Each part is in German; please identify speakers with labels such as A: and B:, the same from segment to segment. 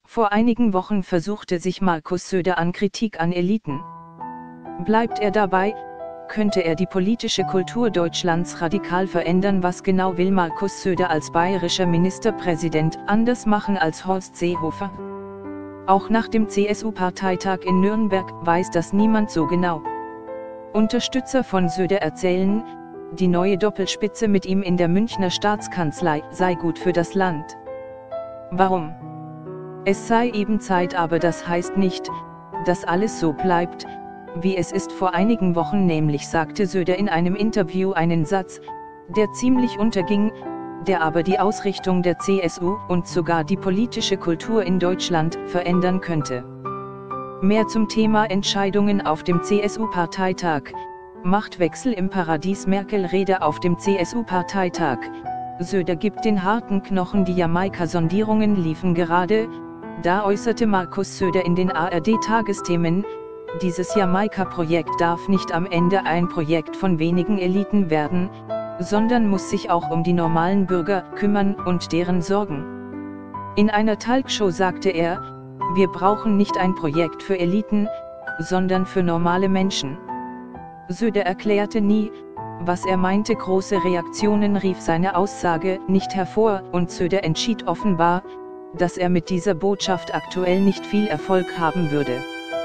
A: Vor einigen Wochen versuchte sich Markus Söder an Kritik an Eliten. Bleibt er dabei, könnte er die politische Kultur Deutschlands radikal verändern. Was genau will Markus Söder als bayerischer Ministerpräsident anders machen als Horst Seehofer? Auch nach dem CSU-Parteitag in Nürnberg weiß das niemand so genau. Unterstützer von Söder erzählen, die neue Doppelspitze mit ihm in der Münchner Staatskanzlei sei gut für das Land. Warum? Es sei eben Zeit, aber das heißt nicht, dass alles so bleibt, wie es ist. Vor einigen Wochen nämlich sagte Söder in einem Interview einen Satz, der ziemlich unterging, der aber die Ausrichtung der CSU und sogar die politische Kultur in Deutschland verändern könnte. Mehr zum Thema Entscheidungen auf dem CSU-Parteitag, Machtwechsel im Paradies, Merkel-Rede auf dem CSU-Parteitag. Söder gibt den harten Knochen, die Jamaika-Sondierungen liefen gerade. Da äußerte Markus Söder in den ARD-Tagesthemen, dieses Jamaika-Projekt darf nicht am Ende ein Projekt von wenigen Eliten werden, sondern muss sich auch um die normalen Bürger kümmern und deren Sorgen. In einer Talkshow sagte er, wir brauchen nicht ein Projekt für Eliten, sondern für normale Menschen. Söder erklärte nie, was er meinte. Große Reaktionen rief seine Aussage nicht hervor, und Söder entschied offenbar, dass er mit dieser Botschaft aktuell nicht viel Erfolg haben würde.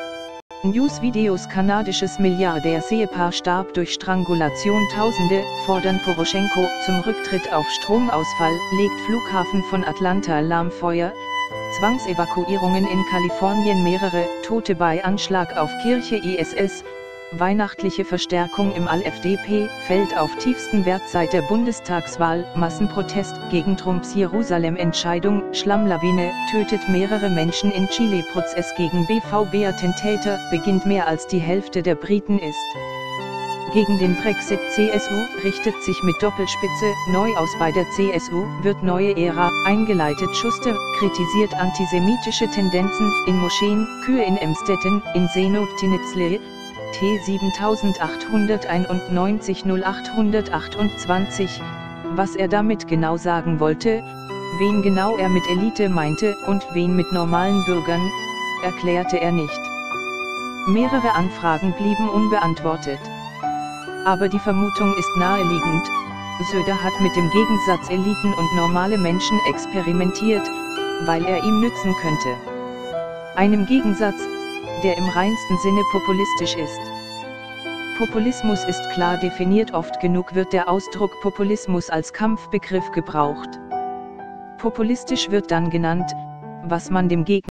A: Newsvideos: Kanadisches Milliardärsehepaar starb durch Strangulation, Tausende fordern Poroschenko zum Rücktritt auf Stromausfall, legt Flughafen von Atlanta lahm, Feuer, Zwangsevakuierungen in Kalifornien, mehrere Tote bei Anschlag auf Kirche ISS, weihnachtliche Verstärkung im All-FDP fällt auf tiefsten Wert seit der Bundestagswahl, Massenprotest gegen Trumps Jerusalem-Entscheidung, Schlammlawine tötet mehrere Menschen in Chile, Prozess gegen BVB-Attentäter beginnt, mehr als die Hälfte der Briten ist gegen den Brexit, CSU richtet sich mit Doppelspitze neu aus. Bei der CSU wird neue Ära eingeleitet. Schuster kritisiert antisemitische Tendenzen in Moscheen, Kühe in Emstetten, in Seenot-Tinitzle, T 7891 0828. Was er damit genau sagen wollte, wen genau er mit Elite meinte und wen mit normalen Bürgern, erklärte er nicht. Mehrere Anfragen blieben unbeantwortet. Aber die Vermutung ist naheliegend, Söder hat mit dem Gegensatz Eliten und normale Menschen experimentiert, weil er ihm nützen könnte. Einem Gegensatz, der im reinsten Sinne populistisch ist. Populismus ist klar definiert, oft genug wird der Ausdruck Populismus als Kampfbegriff gebraucht. Populistisch wird dann genannt, was man dem Gegner